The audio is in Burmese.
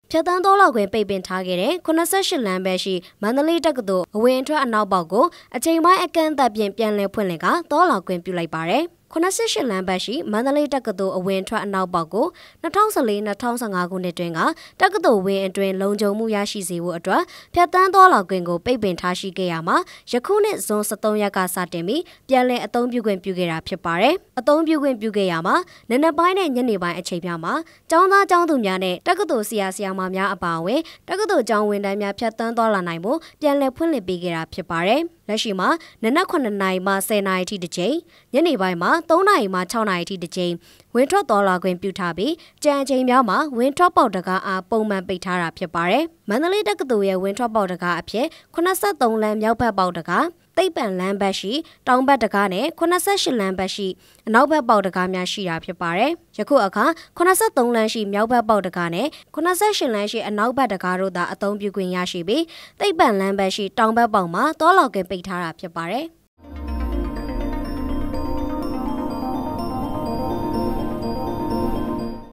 ဖြတ်တန်းသောလောက်ခွင့်ပိတ်ပင်ထားခဲ့တဲ့88လမ်းဘက်ရှိမန္တလေးတက္ကသိုလ်အဝင်အထွက်အနောက်ပေါက်ကိုအချိန်ပိုင်းအကန့်အသတ်ဖြင့်ပြန်လည်ဖွင့်လှစ်ကသောလောက်ခွင့်ပြုလိုက်ပါတယ်88လမ်းဘက်ရှိမန္တလေးတက္ကသိုလ်အဝင်ထွက်အနောက်ပေါက်ကို2014-2015ခုနှစ်တွင်ကတက္ကသိုလ်ဝင်းအတွင်းလုံခြုံမှုရရှိစေဖို့အတွက်ဖြတ်တန်းသောလောက်ခွင့်ကိုပိတ်ပင်ထားရှိခဲ့ရမှာယခုနှစ်ဇွန်23ရက်ကစတင်ပြီးပြန်လည်အသုံးပြုခွင့်ပြုခဲ့တာဖြစ်ပါတယ်။အသုံးပြုခွင့်ပြုခဲ့ရမှာနံနက်ပိုင်းနဲ့ညနေပိုင်းအချိန်များမှာကျောင်းသားကျောင်းသူများနဲ့တက္ကသိုလ်ဆရာဆရာမများအပါအဝင်တက္ကသိုလ်ကျောင်းဝန်ထမ်းများဖြတ်တန်းသွားလာနိုင်ဖို့ပြန်လည်ဖွင့်လှစ်ပေးခဲ့တာဖြစ်ပါတယ်။လက်ရှိမှာနနက်9နာရီမှ10နာရီထိတစ်ချိန်ညနေပိုင်းမှာ3နာရီမှ6နာရီထိတစ်ချိန်ဝင်ထွက်တော်လာခွင့်ပြုထားပြီးကြံအချိန်များမှာဝင်ထွက်ပေါက်တကားအားပုံမှန်ပိတ်ထားတာဖြစ်ပါတယ်။မန္တလေးတက္ကသိုလ်ရဲ့ဝင်ထွက်ပေါက်တကားအဖြစ်83လမ်းမြောက်ဘက်ပေါက်တကားသိပ္ပံလမ်းဘက်ရှိတောင်ဘက်တကားနဲ့88လမ်းဘက်ရှိအနောက်ဘက်ပေါက်တကားများရှိတာဖြစ်ပါတယ်။ယခုအခါ83လမ်းရှိမြောက်ဘက်ပေါက်တကားနဲ့88လမ်းရှိအနောက်ဘက်တကားတို့သာအသုံးပြုခွင့်ရရှိပြီးသိပ္ပံလမ်းဘက်ရှိတောင်ဘက်ပေါက်မှာတောလောက်ကွင်းပိတ်ထားတာဖြစ်ပါတယ်။